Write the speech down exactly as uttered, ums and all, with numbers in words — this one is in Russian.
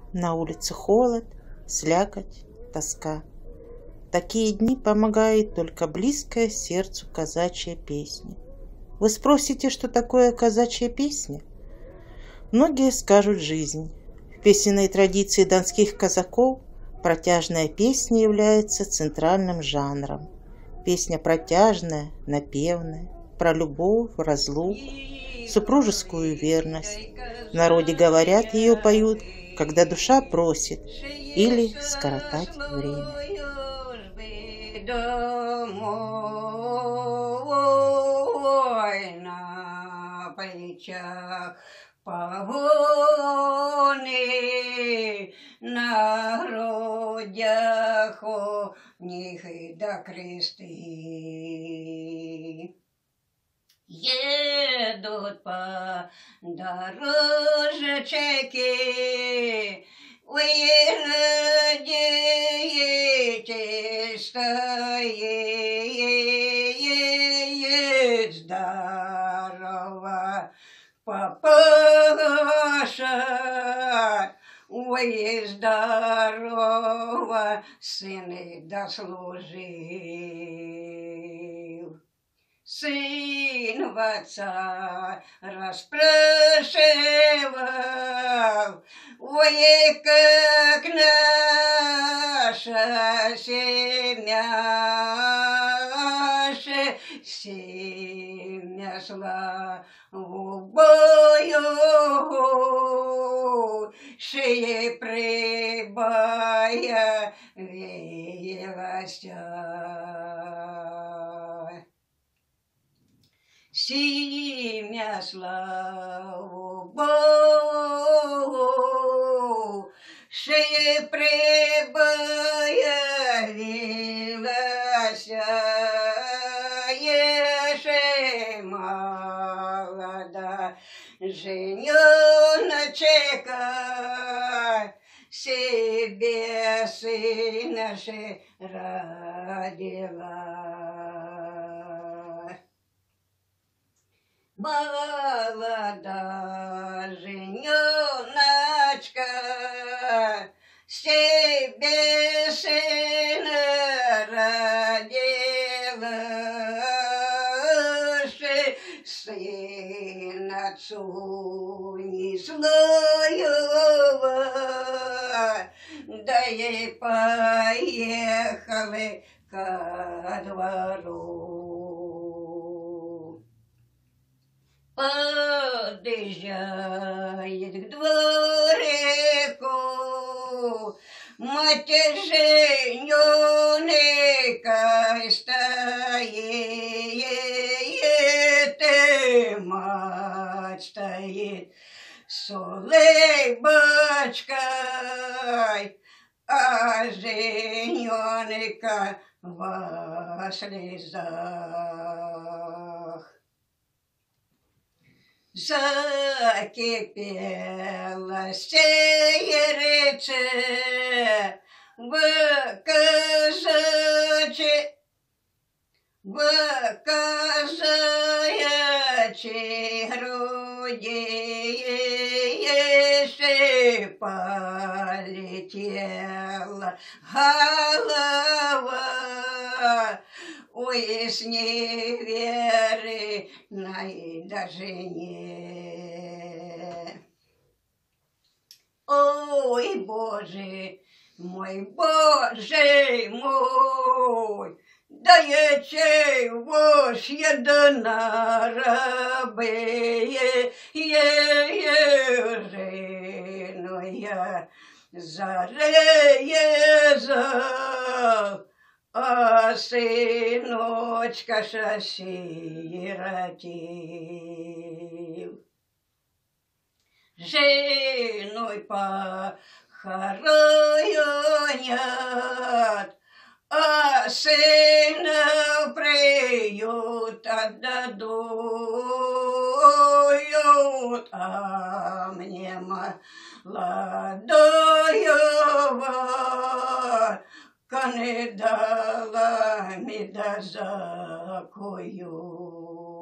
На улице холод, слякоть, тоска. В такие дни помогает только близкая сердцу казачья песня. Вы спросите, что такое казачья песня? Многие скажут жизнь. В песенной традиции донских казаков протяжная песня является центральным жанром. Песня протяжная, напевная, про любовь, разлуку, супружескую верность. В народе говорят, ее поют, когда душа просит, или скоротать время. На плечах погоны, на грудях у них и до кресты. Едут по дорожечке, вы глядите, стоит здорово папаша, вы здорово сыны дослужил. Сын в отца расспрашивал, ой, как наша семья, семья славу бою, шеи прибая велостя. Семя славу Богу, шеи прибавилася, еше молода женёночка, себе сына же родила. Молода женёночка, себе сына родила, сын отцу не злого, да и поехали ко двору. Подъезжает к дворику мать женёнка стоит, и мать стоит с улыбочкой, а женёнка во слезах. Закипела сердце в казачьей, в казачьей груди, если полетела голова, ой, с неверы даже не. Ой, Боже мой, Боже мой, да я чего ж я дана рабе, ежену я зарезал, а сыночка сиротил. Женой похоронят, а сына в приют отдадут, а мне молодого кандалами да закую.